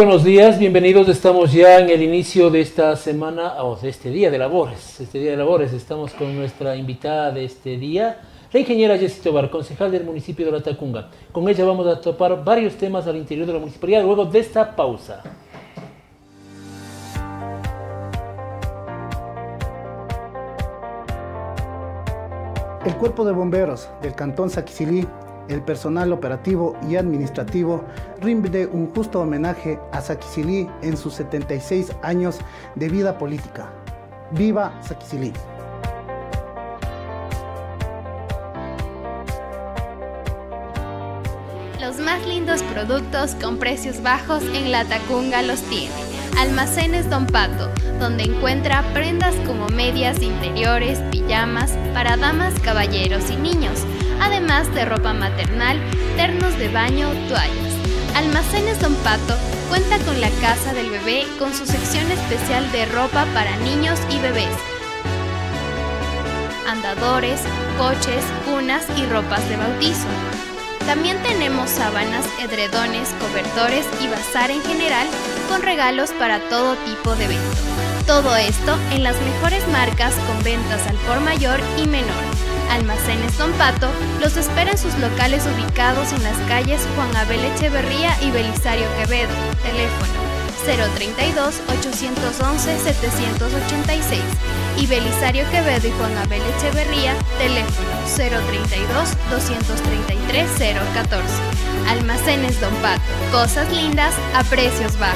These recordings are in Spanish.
buenos días, bienvenidos. Estamos ya en el inicio de esta semana, o de este día de labores. Estamos con nuestra invitada de este día, la ingeniera Jessy Tobar, concejal del municipio de Latacunga. Con ella vamos a topar varios temas al interior de la municipalidad luego de esta pausa. El Cuerpo de Bomberos del Cantón Saquicilí, el personal operativo y administrativo, rinde un justo homenaje a Saquicilí en sus 76 años de vida política. ¡Viva Saquicilí! Los más lindos productos con precios bajos en Latacunga los tiene. Almacenes Don Pato, donde encuentra prendas como medias interiores, pijamas, para damas, caballeros y niños, además de ropa maternal, ternos de baño, toallas. Almacenes Don Pato cuenta con la Casa del Bebé con su sección especial de ropa para niños y bebés, andadores, coches, cunas y ropas de bautizo. También tenemos sábanas, edredones, cobertores y bazar en general con regalos para todo tipo de evento. Todo esto en las mejores marcas con ventas al por mayor y menor. Almacenes Don Pato los espera en sus locales ubicados en las calles Juan Abel Echeverría y Belisario Quevedo. Teléfono 032-811-786 y Belisario Quevedo y Juan Abel Echeverría, teléfono 032-233-014. Almacenes Don Pato, cosas lindas a precios bajos.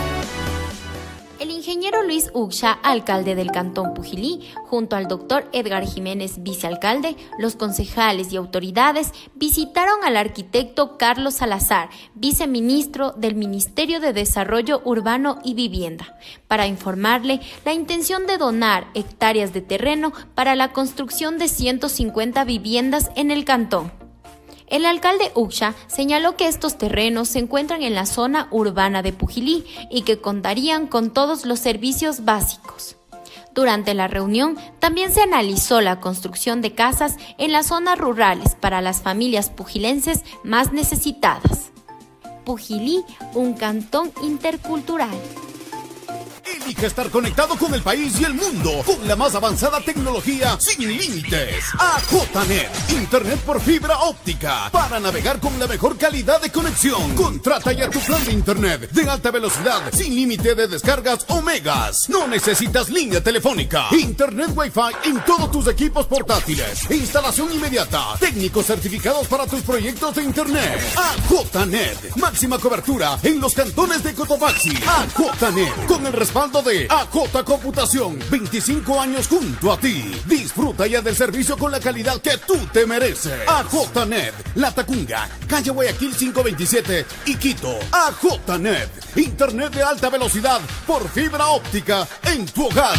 El ingeniero Luis Uxha, alcalde del Cantón Pujilí, junto al doctor Edgar Jiménez, vicealcalde, los concejales y autoridades visitaron al arquitecto Carlos Salazar, viceministro del Ministerio de Desarrollo Urbano y Vivienda, para informarle la intención de donar hectáreas de terreno para la construcción de 150 viviendas en el cantón. El alcalde Uxha señaló que estos terrenos se encuentran en la zona urbana de Pujilí y que contarían con todos los servicios básicos. Durante la reunión también se analizó la construcción de casas en las zonas rurales para las familias pujilenses más necesitadas. Pujilí, un cantón intercultural. Elige estar conectado con el país y el mundo con la más avanzada tecnología sin límites. AJNet, internet por fibra óptica para navegar con la mejor calidad de conexión. Contrata ya tu plan de internet de alta velocidad sin límite de descargas o megas. No necesitas línea telefónica. Internet Wi-Fi en todos tus equipos portátiles. Instalación inmediata. Técnicos certificados para tus proyectos de internet. AJNet, máxima cobertura en los cantones de Cotopaxi. AJNet, con el respaldo de AJ Computación, 25 años junto a ti. Disfruta ya del servicio con la calidad que tú te mereces. AJNet, Latacunga, calle Guayaquil 527 y Quito. AJNet, internet de alta velocidad por fibra óptica en tu hogar.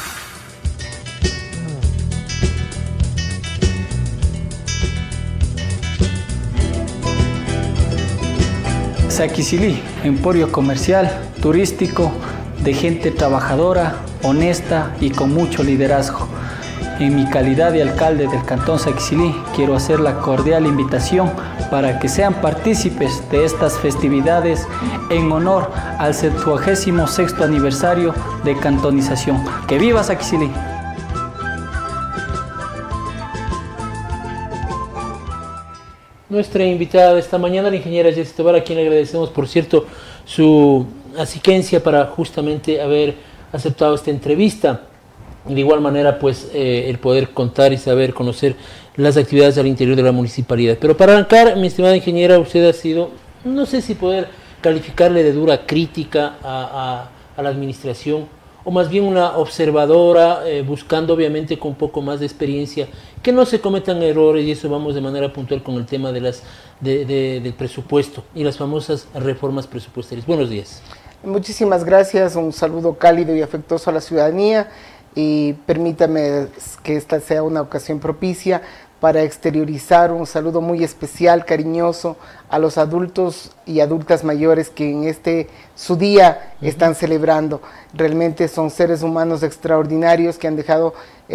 Saquicilí, emporio comercial, turístico, de gente trabajadora, honesta y con mucho liderazgo. En mi calidad de alcalde del Cantón Saquicilí, quiero hacer la cordial invitación para que sean partícipes de estas festividades en honor al 76º aniversario de cantonización. ¡Que viva Saquicilí! Nuestra invitada de esta mañana, la ingeniera Jessy Tobar, a quien le agradecemos, por cierto, su asistencia para justamente haber aceptado esta entrevista. De igual manera, pues, el poder contar y saber, conocer las actividades al interior de la municipalidad. Pero para arrancar, mi estimada ingeniera, usted ha sido, no sé si poder calificarle de dura crítica a la administración, o más bien una observadora, buscando obviamente con un poco más de experiencia, que no se cometan errores, y eso vamos de manera puntual con el tema de del presupuesto y las famosas reformas presupuestarias. Buenos días. Muchísimas gracias, un saludo cálido y afectuoso a la ciudadanía, y permítame que esta sea una ocasión propicia para exteriorizar un saludo muy especial, cariñoso a los adultos y adultas mayores que en su día están celebrando. Realmente son seres humanos extraordinarios que han dejado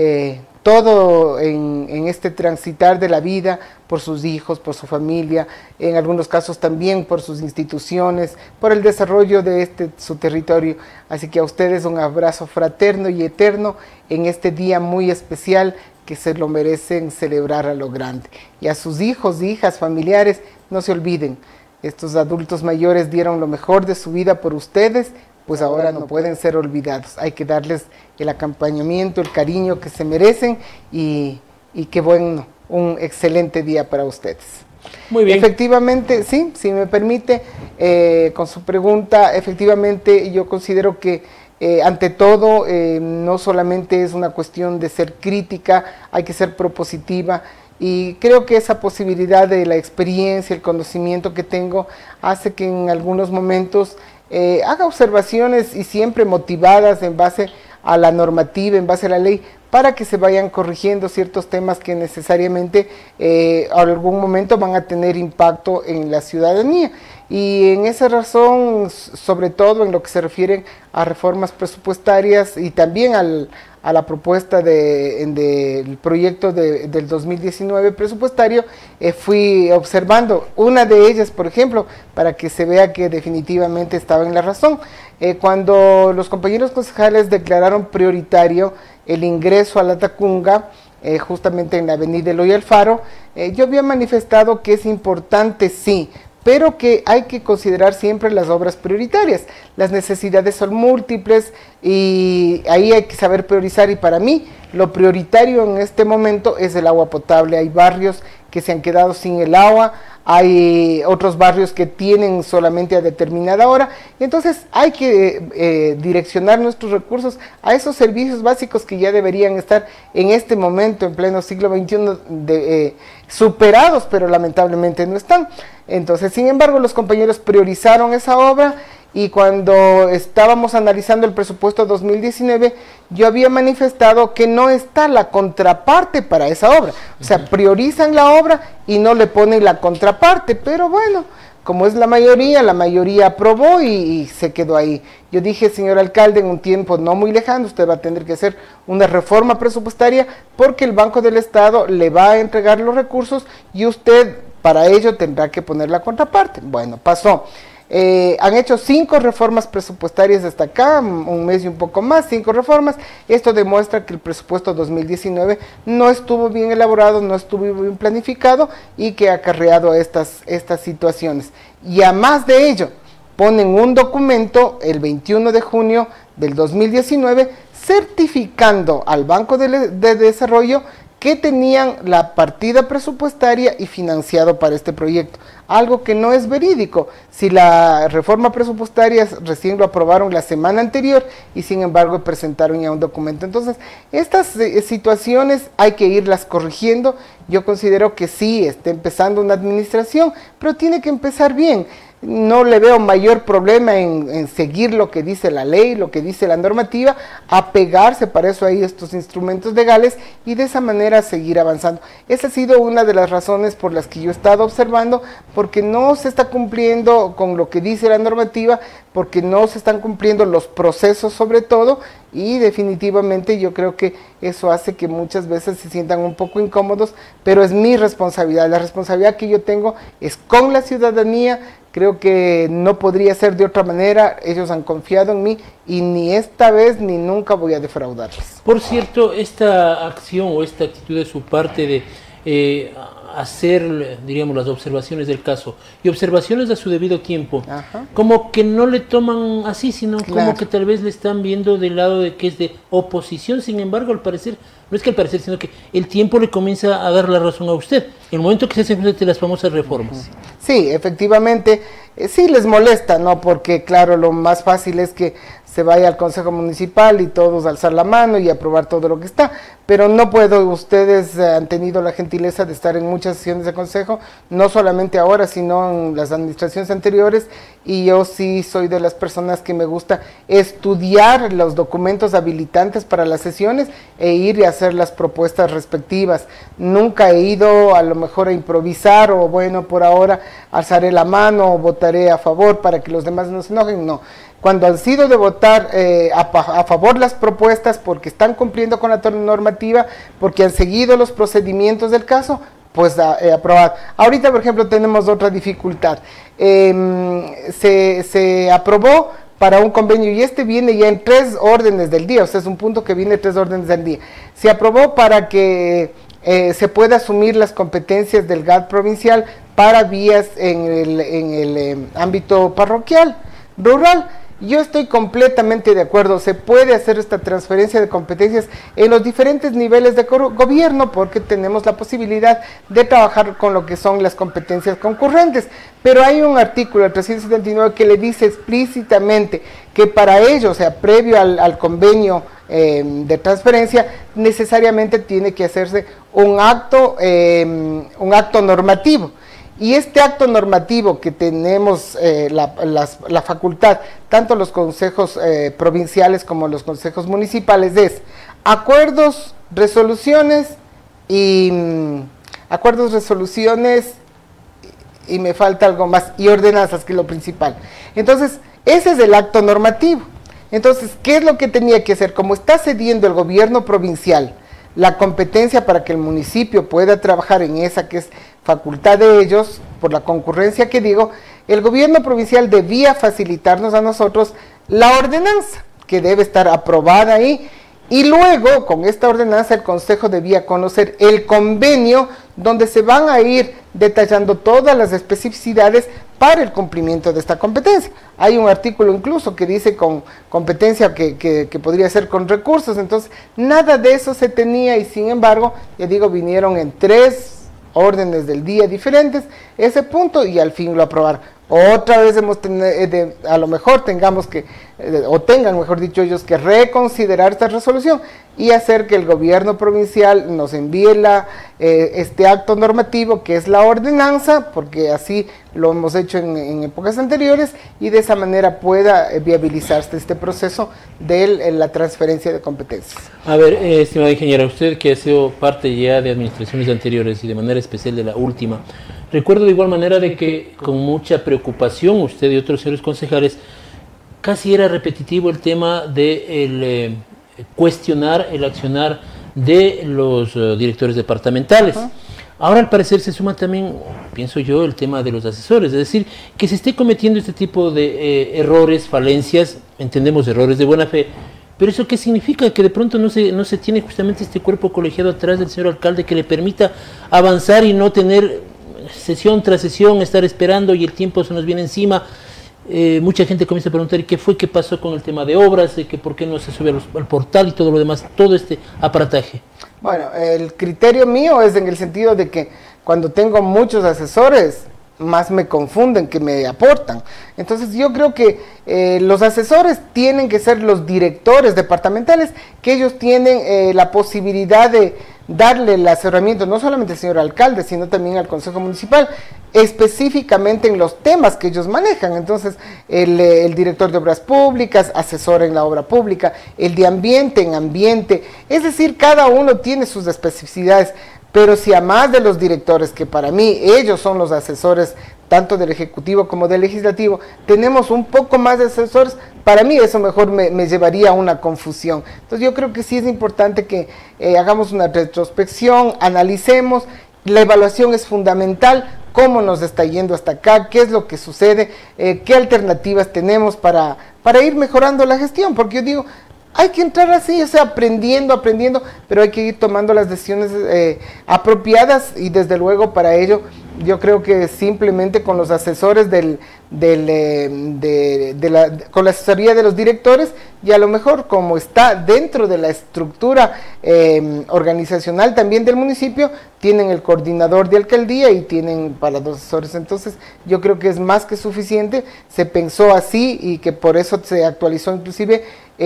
todo en este transitar de la vida por sus hijos, por su familia, en algunos casos también por sus instituciones, por el desarrollo de su territorio. Así que a ustedes un abrazo fraterno y eterno en este día muy especial que se lo merecen celebrar a lo grande. Y a sus hijos, hijas, familiares, no se olviden, estos adultos mayores dieron lo mejor de su vida por ustedes, pues ahora no pueden ser olvidados. Hay que darles el acompañamiento, el cariño que se merecen y qué bueno, un excelente día para ustedes. Muy bien. Efectivamente, sí, si me permite, con su pregunta, efectivamente yo considero que ante todo no solamente es una cuestión de ser crítica, hay que ser propositiva. Y creo que esa posibilidad de la experiencia, el conocimiento que tengo, hace que en algunos momentos haga observaciones y siempre motivadas en base a la normativa, en base a la ley, para que se vayan corrigiendo ciertos temas que necesariamente a algún momento van a tener impacto en la ciudadanía. Y en esa razón, sobre todo en lo que se refiere a reformas presupuestarias y también a la propuesta del proyecto del 2019 presupuestario, fui observando una de ellas, por ejemplo, para que se vea que definitivamente estaba en la razón. Cuando los compañeros concejales declararon prioritario el ingreso a la Tacunga, justamente en la avenida Eloy Alfaro, yo había manifestado que es importante, sí, pero que hay que considerar siempre las obras prioritarias. Las necesidades son múltiples y ahí hay que saber priorizar, y para mí lo prioritario en este momento es el agua potable. Hay barrios que se han quedado sin el agua, hay otros barrios que tienen solamente a determinada hora, y entonces hay que direccionar nuestros recursos a esos servicios básicos que ya deberían estar en este momento, en pleno siglo XXI, superados, pero lamentablemente no están. Entonces, sin embargo, los compañeros priorizaron esa obra, y cuando estábamos analizando el presupuesto 2019, yo había manifestado que no está la contraparte para esa obra. O sea, priorizan la obra y no le ponen la contraparte, pero bueno, como es la mayoría aprobó y se quedó ahí. Yo dije, señor alcalde, en un tiempo no muy lejano, usted va a tener que hacer una reforma presupuestaria porque el Banco del Estado le va a entregar los recursos y usted para ello tendrá que poner la contraparte. Bueno, pasó. Han hecho 5 reformas presupuestarias hasta acá, un mes y un poco más, 5 reformas. Esto demuestra que el presupuesto 2019 no estuvo bien elaborado, no estuvo bien planificado y que ha acarreado estas situaciones. Y a más de ello, ponen un documento el 21 de junio del 2019 certificando al Banco de Desarrollo que tenían la partida presupuestaria y financiado para este proyecto, algo que no es verídico. Si la reforma presupuestaria recién lo aprobaron la semana anterior y sin embargo presentaron ya un documento. Entonces, estas situaciones hay que irlas corrigiendo. Yo considero que sí, está empezando una administración, pero tiene que empezar bien. No le veo mayor problema en seguir lo que dice la ley, lo que dice la normativa, apegarse, para eso hay estos instrumentos legales, y de esa manera seguir avanzando. Esa ha sido una de las razones por las que yo he estado observando, porque no se está cumpliendo con lo que dice la normativa, porque no se están cumpliendo los procesos sobre todo, y definitivamente yo creo que eso hace que muchas veces se sientan un poco incómodos, pero es mi responsabilidad. La responsabilidad que yo tengo es con la ciudadanía. Creo que no podría ser de otra manera. Ellos han confiado en mí y ni esta vez ni nunca voy a defraudarles. Por cierto, esta acción o esta actitud de su parte de hacer, diríamos, las observaciones del caso y observaciones a su debido tiempo, como que no le toman así, sino como que tal vez le están viendo del lado de que es de oposición. Sin embargo, al parecer, no es que al parecer, sino que el tiempo le comienza a dar la razón a usted, el momento que se hacen las famosas reformas. Sí, efectivamente, sí les molesta, ¿no? Porque claro, lo más fácil es que se vaya al Consejo Municipal y todos alzar la mano y aprobar todo lo que está, pero no puedo, ustedes han tenido la gentileza de estar en muchas sesiones de consejo, no solamente ahora, sino en las administraciones anteriores, y yo sí soy de las personas que me gusta estudiar los documentos habilitantes para las sesiones e ir y hacer las propuestas respectivas. Nunca he ido a lo mejor a improvisar o bueno, por ahora alzaré la mano o votaré a favor para que los demás no se enojen, no. Cuando han sido de votar a favor las propuestas porque están cumpliendo con la normativa, porque han seguido los procedimientos del caso, pues aprobado. Ahorita, por ejemplo, tenemos otra dificultad. Se aprobó para un convenio y este viene ya en 3 órdenes del día, o sea, es un punto que viene 3 órdenes del día. Se aprobó para que se pueda asumir las competencias del GAD provincial para vías en el ámbito parroquial, rural. Yo estoy completamente de acuerdo, se puede hacer esta transferencia de competencias en los diferentes niveles de gobierno porque tenemos la posibilidad de trabajar con lo que son las competencias concurrentes, pero hay un artículo, el 379, que le dice explícitamente que para ello, o sea, previo al convenio de transferencia, necesariamente tiene que hacerse un acto normativo. Y este acto normativo que tenemos la facultad, tanto los consejos provinciales como los consejos municipales, es acuerdos, resoluciones y me falta algo más, y ordenanzas, que es lo principal. Entonces, ese es el acto normativo. Entonces, ¿qué es lo que tenía que hacer? Como está cediendo el gobierno provincial la competencia para que el municipio pueda trabajar en esa que es facultad de ellos, por la concurrencia que digo, el gobierno provincial debía facilitarnos a nosotros la ordenanza, que debe estar aprobada ahí, y luego con esta ordenanza el consejo debía conocer el convenio donde se van a ir detallando todas las especificidades para el cumplimiento de esta competencia. Hay un artículo incluso que dice con competencia que podría ser con recursos, entonces nada de eso se tenía y sin embargo, ya digo, vinieron en 3 órdenes del día diferentes ese punto y al fin lo aprobaron. Otra vez a lo mejor tengamos que, o tengan mejor dicho ellos, que reconsiderar esta resolución y hacer que el gobierno provincial nos envíe este acto normativo que es la ordenanza, porque así lo hemos hecho en épocas anteriores y de esa manera pueda viabilizarse este proceso de la transferencia de competencias. A ver, estimada ingeniera, usted que ha sido parte ya de administraciones anteriores y de manera especial de la última, recuerdo de igual manera de que con mucha preocupación usted y otros señores concejales casi era repetitivo el tema de cuestionar el accionar de los directores departamentales. Ahora al parecer se suma también, pienso yo, el tema de los asesores, es decir, que se esté cometiendo este tipo de errores, falencias, entendemos errores de buena fe, pero ¿eso qué significa? Que de pronto no se tiene justamente este cuerpo colegiado atrás del señor alcalde que le permita avanzar y no tener sesión tras sesión, estar esperando y el tiempo se nos viene encima. Mucha gente comienza a preguntar ¿qué fue? ¿Qué pasó con el tema de obras? Que ¿por qué no se sube al portal y todo lo demás? Todo este aparataje. Bueno, el criterio mío es en el sentido de que cuando tengo muchos asesores, más me confunden que me aportan. Entonces yo creo que los asesores tienen que ser los directores departamentales, que ellos tienen la posibilidad de darle las herramientas, no solamente al señor alcalde, sino también al consejo municipal, específicamente en los temas que ellos manejan. Entonces, el director de obras públicas asesora en la obra pública, el de ambiente en ambiente, es decir, cada uno tiene sus especificidades, pero si a más de los directores, que para mí ellos son los asesores tanto del Ejecutivo como del Legislativo, tenemos un poco más de asesores, para mí eso mejor me llevaría a una confusión. Entonces yo creo que sí es importante que hagamos una retrospección, analicemos, la evaluación es fundamental, cómo nos está yendo hasta acá, qué es lo que sucede, qué alternativas tenemos para ir mejorando la gestión, porque yo digo, hay que entrar así, o sea, aprendiendo, pero hay que ir tomando las decisiones apropiadas y desde luego para ello Yo creo que simplemente con los asesores con la asesoría de los directores, y a lo mejor como está dentro de la estructura organizacional también del municipio, tienen el coordinador de alcaldía y tienen para los asesores. Entonces yo creo que es más que suficiente. Se pensó así y que por eso se actualizó inclusive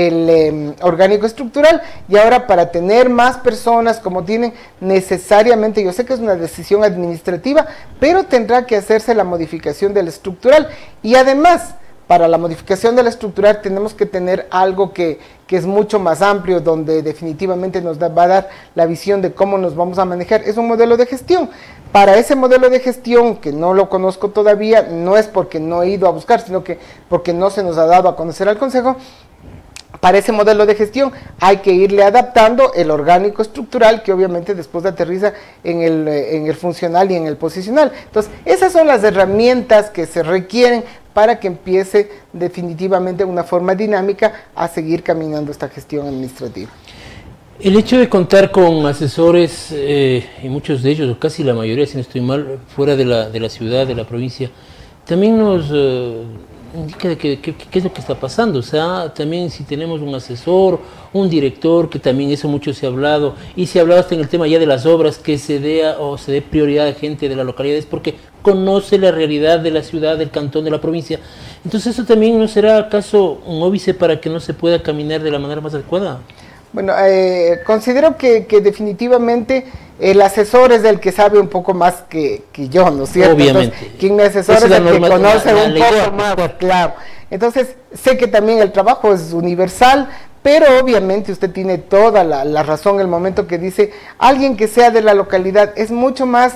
el orgánico estructural, y ahora para tener más personas como tienen necesariamente, yo sé que es una decisión administrativa, pero tendrá que hacerse la modificación del estructural, y además para la modificación del estructural tenemos que tener algo que es mucho más amplio, donde definitivamente nos va a dar la visión de cómo nos vamos a manejar. Es un modelo de gestión. Para ese modelo de gestión, que no lo conozco todavía, no es porque no he ido a buscar, sino que porque no se nos ha dado a conocer al Consejo. Para ese modelo de gestión hay que irle adaptando el orgánico estructural, que obviamente después aterriza en el funcional y en el posicional. Entonces, esas son las herramientas que se requieren para que empiece definitivamente de una forma dinámica a seguir caminando esta gestión administrativa. El hecho de contar con asesores, y muchos de ellos, o casi la mayoría, si no estoy mal, fuera de la ciudad, de la provincia, también nos indica de qué es lo que está pasando. O sea, también si tenemos un asesor, un director, que también eso mucho se ha hablado, y se ha hablado hasta en el tema ya de las obras, que se dé prioridad a gente de la localidad, es porque conoce la realidad de la ciudad, del cantón, de la provincia. Entonces eso también no será acaso un óbice para que no se pueda caminar de la manera más adecuada. Bueno, considero que definitivamente el asesor es el que sabe un poco más que yo, ¿no es cierto? Obviamente. Entonces, quien me asesora es el que conoce un poco más, claro. Entonces, sé que también el trabajo es universal, pero obviamente usted tiene toda la razón en el momento que dice, alguien que sea de la localidad es mucho más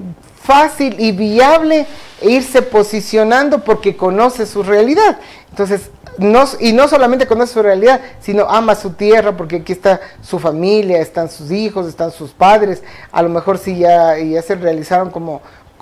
fácil y viable irse posicionando porque conoce su realidad. Entonces, no solamente conoce su realidad, sino ama su tierra, porque aquí está su familia, están sus hijos, están sus padres, a lo mejor sí ya se realizaron como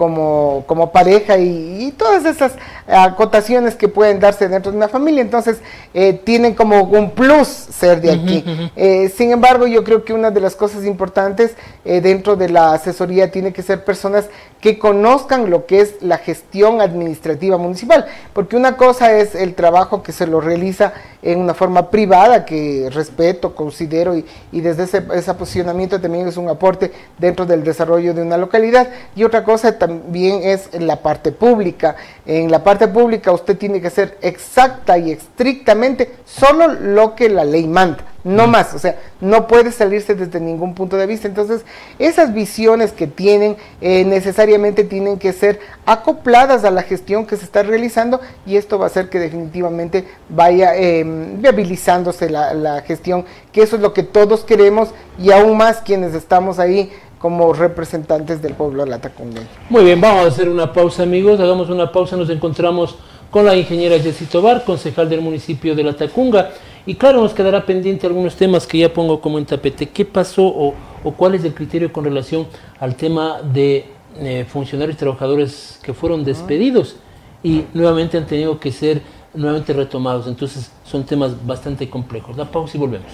pareja y todas esas acotaciones que pueden darse dentro de una familia. Entonces tienen como un plus ser de aquí. Sin embargo, yo creo que una de las cosas importantes dentro de la asesoría tiene que ser personas que conozcan lo que es la gestión administrativa municipal, porque una cosa es el trabajo que se lo realiza en una forma privada, que respeto, considero, y desde ese posicionamiento también es un aporte dentro del desarrollo de una localidad, y otra cosa también es en la parte pública. En la parte pública usted tiene que hacer exacta y estrictamente solo lo que la ley manda, no más, o sea, no puede salirse desde ningún punto de vista. Entonces, esas visiones que tienen necesariamente tienen que ser acopladas a la gestión que se está realizando, y esto va a hacer que definitivamente vaya viabilizándose la gestión, que eso es lo que todos queremos, y aún más quienes estamos ahí como representantes del pueblo latacungueño. Muy bien, vamos a hacer una pausa, amigos. Hagamos una pausa, nos encontramos con la ingeniera Jessy Tobar, concejal del municipio de Latacunga, y claro, nos quedará pendiente algunos temas que ya pongo como en tapete. ¿Qué pasó o cuál es el criterio con relación al tema de funcionarios y trabajadores que fueron despedidos y nuevamente han tenido que ser nuevamente retomados? Entonces son temas bastante complejos. La pausa y volvemos.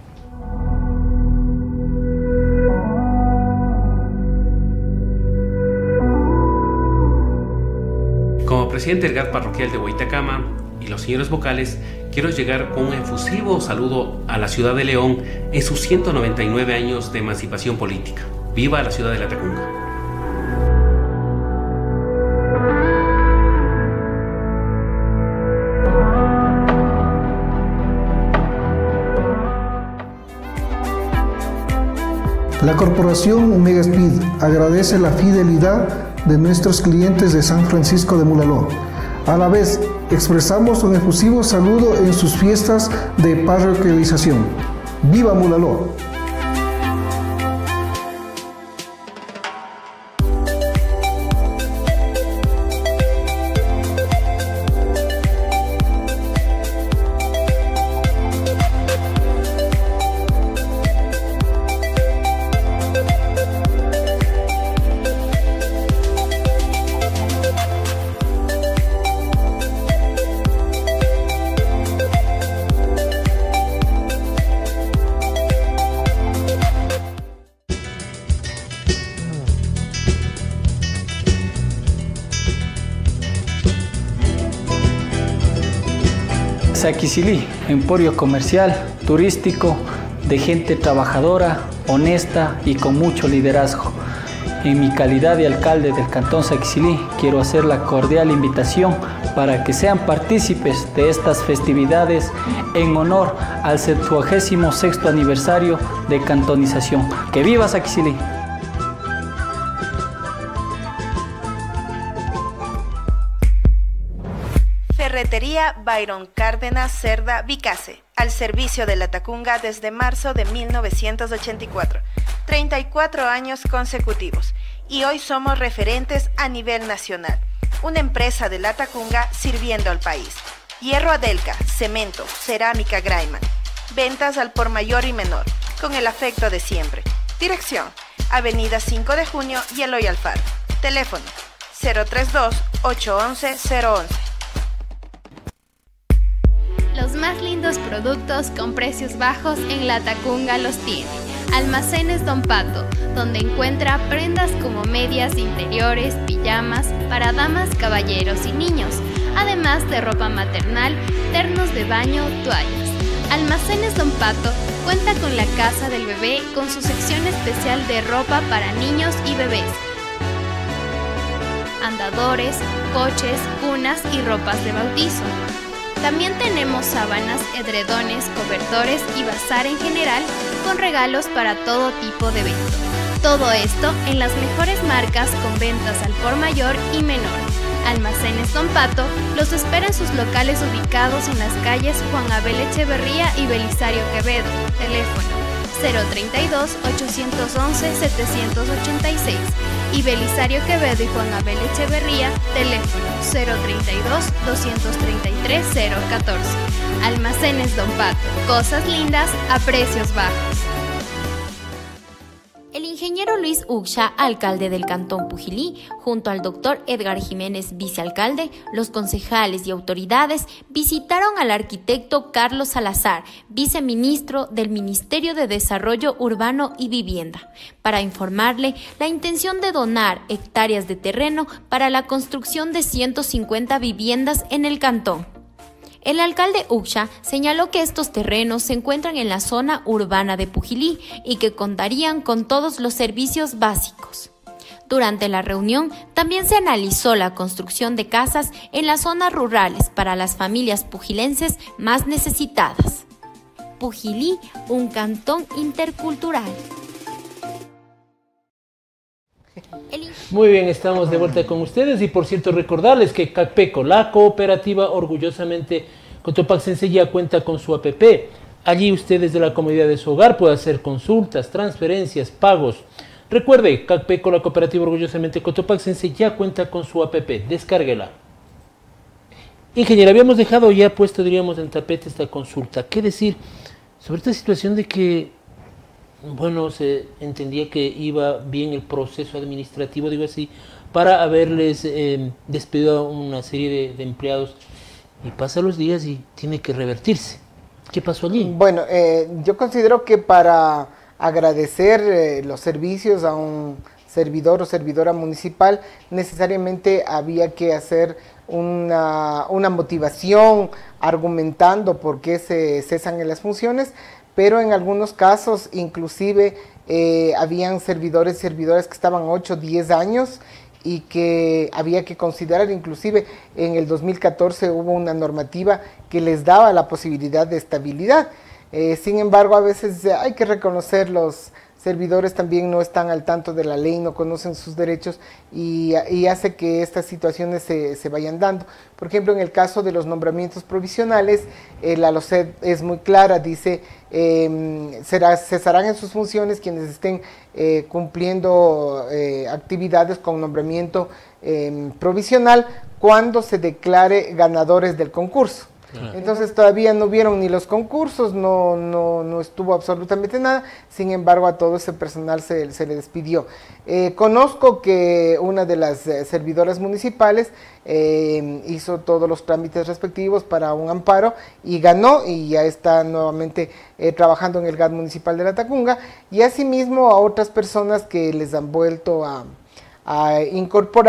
Como presidente del GAT parroquial de Huaytacama y los señores vocales, quiero llegar con un efusivo saludo a la ciudad de León en sus 199 años de emancipación política. ¡Viva la ciudad de Latacunga! La corporación Omega Speed agradece la fidelidad de nuestros clientes de San Francisco de Mulaló. A la vez, expresamos un efusivo saludo en sus fiestas de parroquialización. ¡Viva Mulaló! Saquicilí, emporio comercial, turístico, de gente trabajadora, honesta y con mucho liderazgo. En mi calidad de alcalde del Cantón Saquicilí, quiero hacer la cordial invitación para que sean partícipes de estas festividades en honor al 76º aniversario de cantonización. ¡Que viva Saquicilí! Ferretería Byron Cárdenas Cerda Vicase, al servicio de la Tacunga desde marzo de 1984, 34 años consecutivos, y hoy somos referentes a nivel nacional. Una empresa de la Tacunga sirviendo al país. Hierro Adelca, cemento, cerámica Graiman. Ventas al por mayor y menor, con el afecto de siempre. Dirección, Avenida 5 de Junio y Eloy Alfaro. Teléfono, 032-811-011. Los más lindos productos con precios bajos en La Tacunga los tiene. Almacenes Don Pato, donde encuentra prendas como medias interiores, pijamas, para damas, caballeros y niños, además de ropa maternal, ternos de baño, toallas. Almacenes Don Pato cuenta con la Casa del Bebé con su sección especial de ropa para niños y bebés, andadores, coches, cunas y ropas de bautizo. También tenemos sábanas, edredones, cobertores y bazar en general con regalos para todo tipo de evento. Todo esto en las mejores marcas con ventas al por mayor y menor. Almacenes Don Pato los espera en sus locales ubicados en las calles Juan Abel Echeverría y Belisario Quevedo. Teléfono 032-811-786 y Belisario Quevedo y Juan Abel Echeverría, teléfono 032-233-014. Almacenes Don Pato, cosas lindas a precios bajos. El ingeniero Luis Ugsha, alcalde del Cantón Pujilí, junto al doctor Edgar Jiménez, vicealcalde, los concejales y autoridades visitaron al arquitecto Carlos Salazar, viceministro del Ministerio de Desarrollo Urbano y Vivienda, para informarle la intención de donar hectáreas de terreno para la construcción de 150 viviendas en el cantón. El alcalde Ugsha señaló que estos terrenos se encuentran en la zona urbana de Pujilí y que contarían con todos los servicios básicos. Durante la reunión también se analizó la construcción de casas en las zonas rurales para las familias pujilenses más necesitadas. Pujilí, un cantón intercultural. Muy bien, estamos de vuelta con ustedes y por cierto recordarles que CACPECO, la cooperativa orgullosamente cotopaxense, ya cuenta con su APP. Allí usted desde la comodidad de su hogar puede hacer consultas, transferencias, pagos. Recuerde, CACPECO, la cooperativa orgullosamente cotopaxense, ya cuenta con su APP, descárguela. Ingeniero, habíamos dejado ya puesto, diríamos, en tapete esta consulta. ¿Qué decir sobre esta situación de que bueno, se entendía que iba bien el proceso administrativo, digo así, para haberles despedido a una serie de empleados, y pasan los días y tiene que revertirse? ¿Qué pasó allí? Bueno, yo considero que para agradecer los servicios a un servidor o servidora municipal, necesariamente había que hacer una motivación argumentando por qué se cesan en las funciones, pero en algunos casos inclusive habían servidores y servidoras que estaban 8 o 10 años y que había que considerar. Inclusive en el 2014 hubo una normativa que les daba la posibilidad de estabilidad. Sin embargo, a veces hay que reconocer, los servidores también no están al tanto de la ley, no conocen sus derechos y hace que estas situaciones se vayan dando. Por ejemplo, en el caso de los nombramientos provisionales, la LOCED es muy clara, dice cesarán en sus funciones quienes estén cumpliendo actividades con nombramiento provisional cuando se declare ganadores del concurso. Entonces todavía no vieron ni los concursos, no estuvo absolutamente nada. Sin embargo, a todo ese personal se le despidió. Conozco que una de las servidoras municipales hizo todos los trámites respectivos para un amparo y ganó, y ya está nuevamente trabajando en el GAT municipal de La Tacunga, y asimismo a otras personas que les han vuelto a incorporar.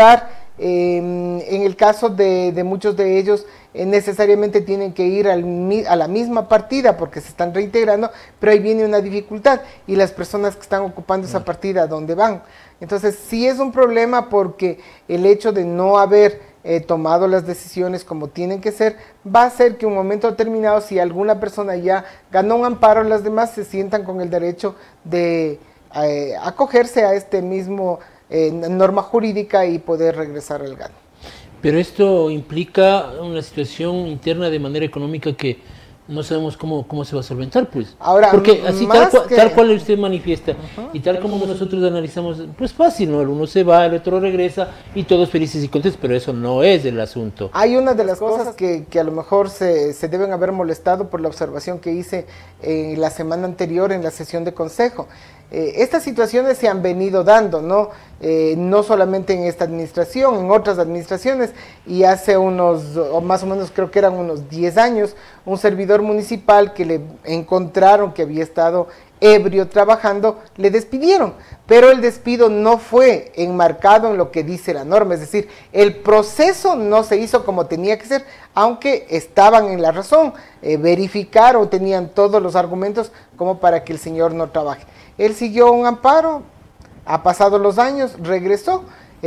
En el caso de muchos de ellos, necesariamente tienen que ir a la misma partida porque se están reintegrando, pero ahí viene una dificultad y las personas que están ocupando esa partida, ¿dónde van? Entonces sí es un problema porque el hecho de no haber tomado las decisiones como tienen que ser, va a hacer que un momento determinado, si alguna persona ya ganó un amparo, las demás se sientan con el derecho de acogerse a este mismo norma jurídica y poder regresar al GAD. Pero esto implica una situación interna de manera económica que no sabemos cómo se va a solventar, pues. Ahora, porque así tal cual usted manifiesta y tal como nosotros analizamos, pues fácil, ¿no? Uno se va, el otro regresa y todos felices y contentos, pero eso no es el asunto. Hay una de las cosas que a lo mejor se deben haber molestado por la observación que hice la semana anterior en la sesión de consejo. Estas situaciones se han venido dando, ¿no? No solamente en esta administración, en otras administraciones, y hace unos, o más o menos creo que eran unos 10 años, un servidor municipal que le encontraron que había estado ebrio trabajando, le despidieron, pero el despido no fue enmarcado en lo que dice la norma, es decir, el proceso no se hizo como tenía que ser, aunque estaban en la razón, verificaron, tenían todos los argumentos como para que el señor no trabaje. Él siguió un amparo, ha pasado los años, regresó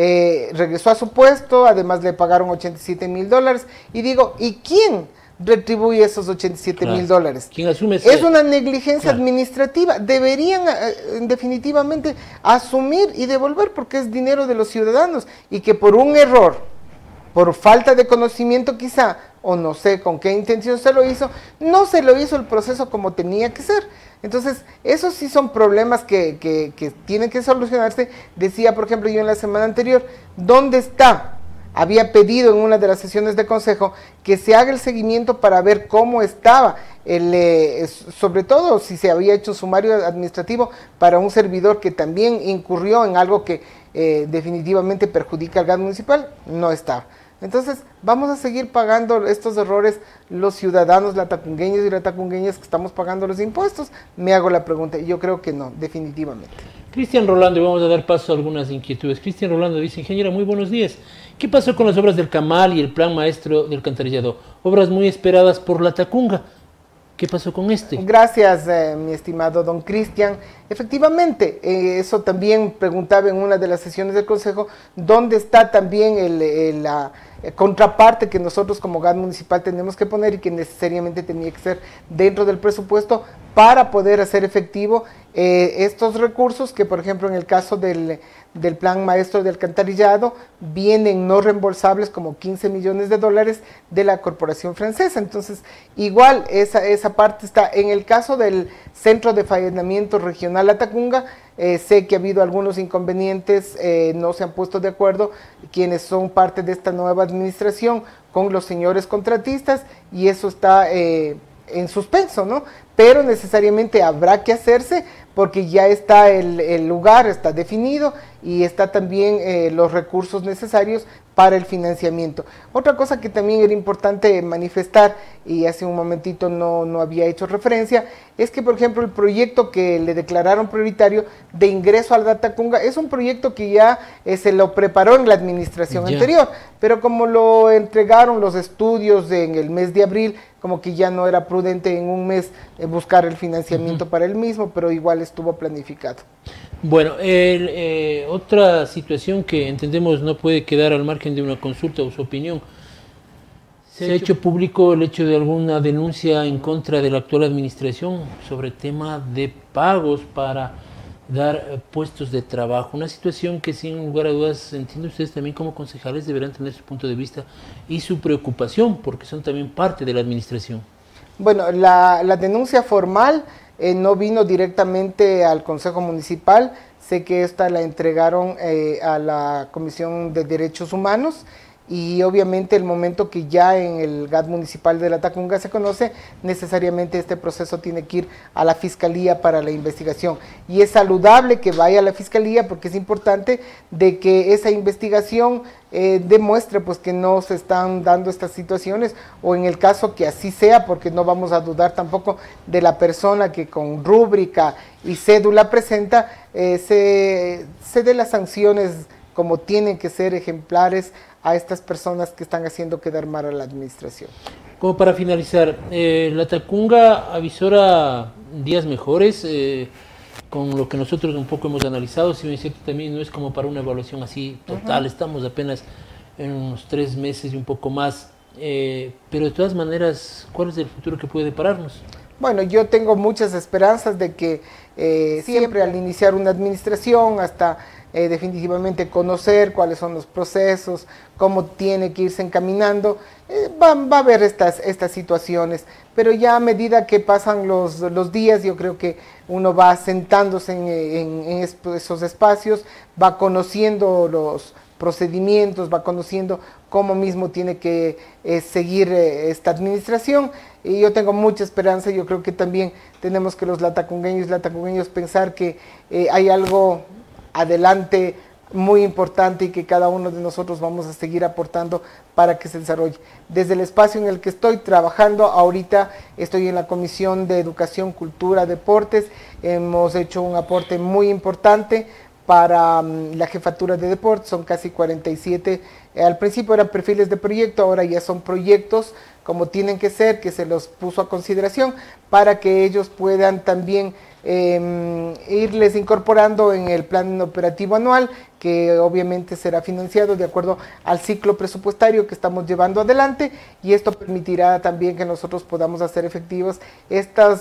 a su puesto, además le pagaron $87,000 y digo, ¿y quién retribuye esos $87,000? ¿Quién asume es una negligencia administrativa, deberían definitivamente asumir y devolver porque es dinero de los ciudadanos y que por un error, por falta de conocimiento quizá, o no sé con qué intención se lo hizo, no se lo hizo el proceso como tenía que ser. Entonces, esos sí son problemas que tienen que solucionarse. Decía, por ejemplo, yo en la semana anterior, ¿dónde está? Había pedido en una de las sesiones de consejo que se haga el seguimiento para ver cómo estaba, sobre todo si se había hecho sumario administrativo para un servidor que también incurrió en algo que definitivamente perjudica al GAD municipal, no estaba. Entonces, vamos a seguir pagando estos errores los ciudadanos latacungueños y latacungueñas que estamos pagando los impuestos. Me hago la pregunta y yo creo que no, definitivamente. Cristian Rolando, y vamos a dar paso a algunas inquietudes. Cristian Rolando dice, ingeniera, muy buenos días. ¿Qué pasó con las obras del Camal y el plan maestro del alcantarillado? Obras muy esperadas por Latacunga. ¿Qué pasó con este? Gracias, mi estimado don Cristian. Efectivamente, eso también preguntaba en una de las sesiones del Consejo, ¿dónde está también la contraparte que nosotros como GAD municipal tenemos que poner y que necesariamente tenía que ser dentro del presupuesto para poder hacer efectivo estos recursos que, por ejemplo, en el caso del plan maestro de alcantarillado, vienen no reembolsables como $15 millones de la corporación francesa? Entonces, igual esa parte está. En el caso del Centro de Fallenamiento Regional Latacunga, sé que ha habido algunos inconvenientes, no se han puesto de acuerdo quienes son parte de esta nueva administración con los señores contratistas y eso está en suspenso, ¿no? Pero necesariamente habrá que hacerse porque ya está el lugar, está definido y está también los recursos necesarios para el financiamiento. Otra cosa que también era importante manifestar, y hace un momentito no había hecho referencia, es que, por ejemplo, el proyecto que le declararon prioritario de ingreso al Latacunga es un proyecto que ya se lo preparó en la administración anterior, pero como lo entregaron los estudios en el mes de abril, como que ya no era prudente en un mes buscar el financiamiento para el mismo, pero igual estuvo planificado. Bueno, otra situación que entendemos no puede quedar al margen de una consulta o su opinión. ¿Se ha hecho público el hecho de alguna denuncia en contra de la actual administración sobre tema de pagos para dar puestos de trabajo? Una situación que sin lugar a dudas, entienden ustedes también como concejales, deberán tener su punto de vista y su preocupación, porque son también parte de la administración. Bueno, la denuncia formal no vino directamente al Consejo Municipal, sé que esta la entregaron a la Comisión de Derechos Humanos y obviamente el momento que ya en el GAD municipal de Latacunga se conoce, necesariamente este proceso tiene que ir a la Fiscalía para la investigación y es saludable que vaya a la Fiscalía porque es importante de que esa investigación demuestre pues que no se están dando estas situaciones o en el caso que así sea, porque no vamos a dudar tampoco de la persona que con rúbrica y cédula presenta, se dé las sanciones como tienen que ser ejemplares a estas personas que están haciendo quedar mal a la administración. Como para finalizar, Latacunga avisora días mejores, con lo que nosotros un poco hemos analizado, si bien es cierto también no es como para una evaluación así total, estamos apenas en unos 3 meses y un poco más, pero de todas maneras, ¿cuál es el futuro que puede depararnos? Bueno, yo tengo muchas esperanzas de que siempre al iniciar una administración, hasta definitivamente conocer cuáles son los procesos, cómo tiene que irse encaminando, va a haber estas situaciones, pero ya a medida que pasan los días, yo creo que uno va sentándose en esos espacios, va conociendo los procedimientos, va conociendo cómo mismo tiene que seguir esta administración, y yo tengo mucha esperanza. Yo creo que también tenemos que los latacungueños pensar que hay algo adelante muy importante y que cada uno de nosotros vamos a seguir aportando para que se desarrolle. Desde el espacio en el que estoy trabajando, ahorita estoy en la Comisión de Educación, Cultura, Deportes, hemos hecho un aporte muy importante para la jefatura de deportes, son casi 47, al principio eran perfiles de proyecto, ahora ya son proyectos como tienen que ser, que se los puso a consideración para que ellos puedan también irles incorporando en el plan operativo anual, que obviamente será financiado de acuerdo al ciclo presupuestario que estamos llevando adelante, y esto permitirá también que nosotros podamos hacer efectivos estos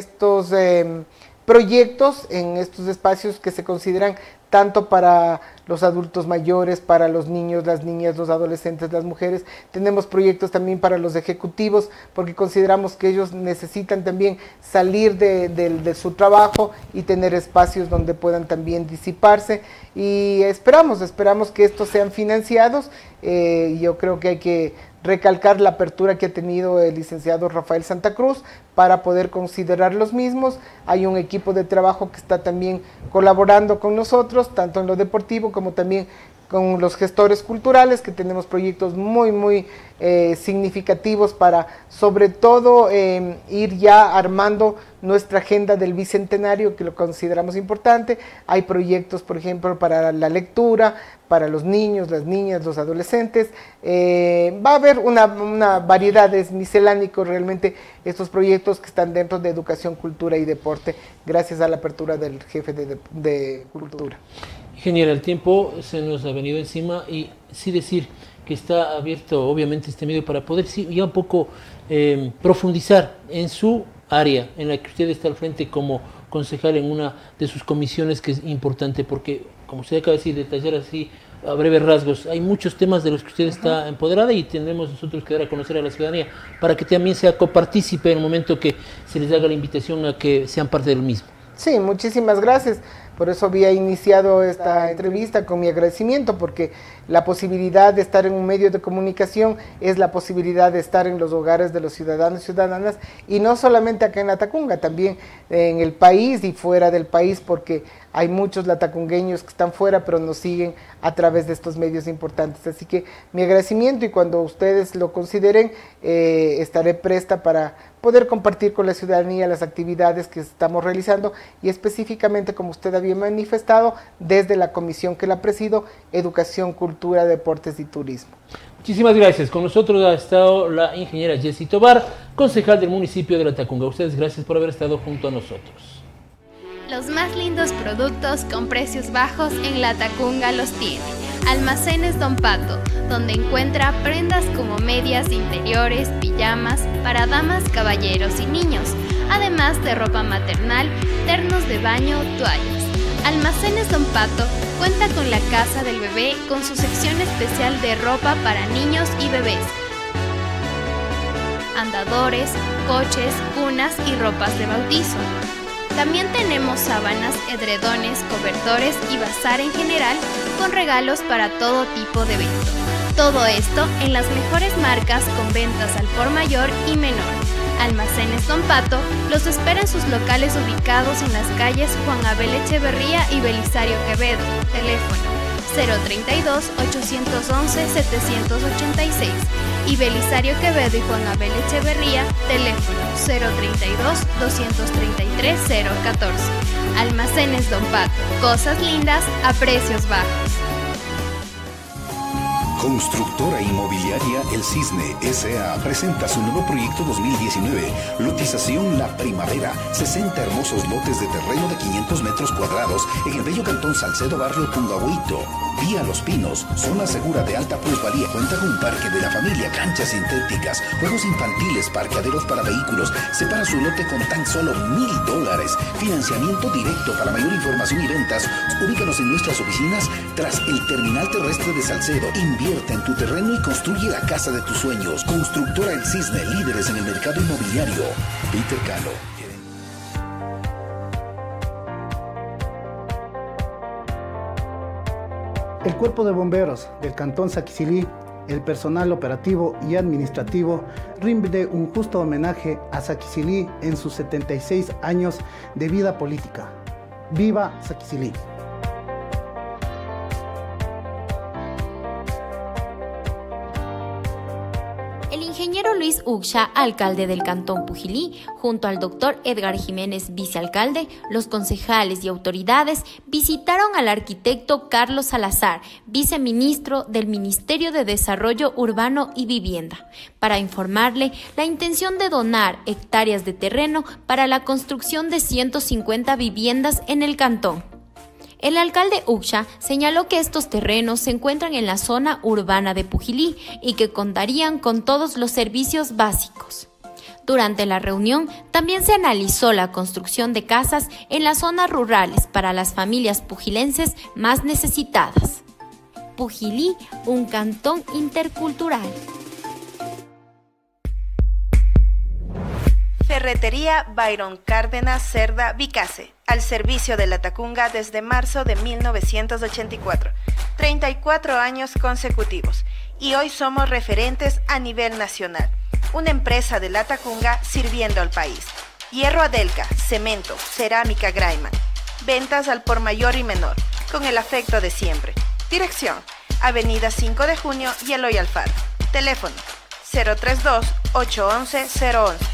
proyectos en estos espacios que se consideran tanto para los adultos mayores, para los niños, las niñas, los adolescentes, las mujeres. Tenemos proyectos también para los ejecutivos, porque consideramos que ellos necesitan también salir de su trabajo y tener espacios donde puedan también disiparse, y esperamos que estos sean financiados. Yo creo que hay que recalcar la apertura que ha tenido el licenciado Rafael Santa Cruz para poder considerar los mismos. Hay un equipo de trabajo que está también colaborando con nosotros, tanto en lo deportivo como también con los gestores culturales, que tenemos proyectos muy significativos para, sobre todo, ir ya armando nuestra agenda del bicentenario, que lo consideramos importante. Hay proyectos, por ejemplo, para la lectura, para los niños, las niñas, los adolescentes. Va a haber una variedad, es miscelánico realmente estos proyectos que están dentro de educación, cultura y deporte, gracias a la apertura del jefe de cultura. Genial, el tiempo se nos ha venido encima, y sí decir que está abierto obviamente este medio para poder ya un poco profundizar en su área en la que usted está al frente como concejal en una de sus comisiones, que es importante porque, como usted acaba de decir, detallar así a breves rasgos, hay muchos temas de los que usted está empoderada, y tendremos nosotros que dar a conocer a la ciudadanía para que también sea copartícipe en el momento que se les haga la invitación a que sean parte del mismo. Sí, muchísimas gracias. Por eso había iniciado esta entrevista con mi agradecimiento, porque la posibilidad de estar en un medio de comunicación es la posibilidad de estar en los hogares de los ciudadanos y ciudadanas, y no solamente acá en Latacunga, también en el país y fuera del país, porque hay muchos latacungueños que están fuera, pero nos siguen a través de estos medios importantes. Así que mi agradecimiento, y cuando ustedes lo consideren, estaré presta para poder compartir con la ciudadanía las actividades que estamos realizando, y específicamente, como usted había manifestado, desde la comisión que la presido, Educación, Cultura, Deportes y Turismo. Muchísimas gracias. Con nosotros ha estado la ingeniera Jessie Tobar, concejal del municipio de Latacunga. Ustedes, gracias por haber estado junto a nosotros. Los más lindos productos con precios bajos en Latacunga los tiene Almacenes Don Pato, donde encuentra prendas como medias, interiores, pijamas para damas, caballeros y niños, además de ropa maternal, ternos de baño, toallas. Almacenes Don Pato cuenta con la Casa del Bebé, con su sección especial de ropa para niños y bebés, andadores, coches, cunas y ropas de bautizo. También tenemos sábanas, edredones, cobertores y bazar en general, con regalos para todo tipo de evento. Todo esto en las mejores marcas, con ventas al por mayor y menor. Almacenes Don Pato los espera en sus locales ubicados en las calles Juan Abel Echeverría y Belisario Quevedo. Teléfono 032-811-786 y Belisario Quevedo y Juan Abel Echeverría, teléfono 032-233-014. Almacenes Don Pato, cosas lindas a precios bajos. Constructora Inmobiliaria El Cisne S.A. presenta su nuevo proyecto 2019, lotización La Primavera, 60 hermosos lotes de terreno de 500 metros cuadrados en el bello cantón Salcedo, barrio Pungahuito. Vía Los Pinos, zona segura de alta plusvalía, cuenta con un parque de la familia, canchas sintéticas, juegos infantiles, parqueaderos para vehículos. Separa su lote con tan solo $1,000. Financiamiento directo. Para mayor información y ventas, ubícanos en nuestras oficinas tras el terminal terrestre de Salcedo. Invierte en tu terreno y construye la casa de tus sueños. Constructora El Cisne, líderes en el mercado inmobiliario. Peter Calo. El Cuerpo de Bomberos del Cantón Saquicilí, el personal operativo y administrativo, rinde un justo homenaje a Saquicilí en sus 76 años de vida política. ¡Viva Saquicilí! El ingeniero Luis Ugsha, alcalde del Cantón Pujilí, junto al doctor Edgar Jiménez, vicealcalde, los concejales y autoridades visitaron al arquitecto Carlos Salazar, viceministro del Ministerio de Desarrollo Urbano y Vivienda, para informarle la intención de donar hectáreas de terreno para la construcción de 150 viviendas en el cantón. El alcalde Ugsha señaló que estos terrenos se encuentran en la zona urbana de Pujilí y que contarían con todos los servicios básicos. Durante la reunión también se analizó la construcción de casas en las zonas rurales para las familias pujilenses más necesitadas. Pujilí, un cantón intercultural. Ferretería Byron Cárdenas Cerda Vicase, al servicio de la Tacunga desde marzo de 1984, 34 años consecutivos, y hoy somos referentes a nivel nacional. Una empresa de la Tacunga sirviendo al país. Hierro Adelca, cemento, cerámica Graiman. Ventas al por mayor y menor, con el afecto de siempre. Dirección, Avenida 5 de Junio y Eloy Alfaro. Teléfono, 032-811-011.